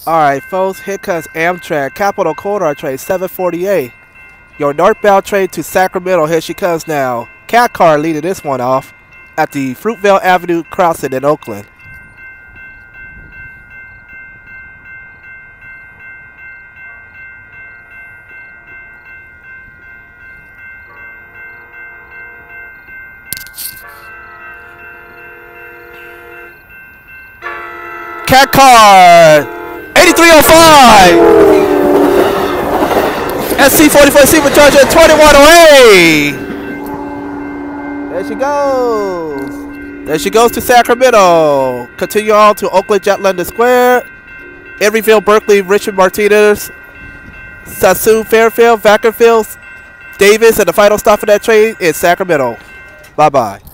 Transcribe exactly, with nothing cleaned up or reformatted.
Alright, folks, here comes Amtrak, Capital Corridor train seven forty-eight. Your northbound train to Sacramento, here she comes now. Cat car leading this one off at the Fruitvale Avenue crossing in Oakland. Cat car eighty-three oh five S C forty-four Super Charger twenty-one oh eight. There she goes. There she goes to Sacramento. Continue on to Oakland, Jet London Square, Emeryville, Berkeley, Richard Martinez, Sassoon, Fairfield, Vacaville, Davis, and the final stop for that train is Sacramento. Bye bye.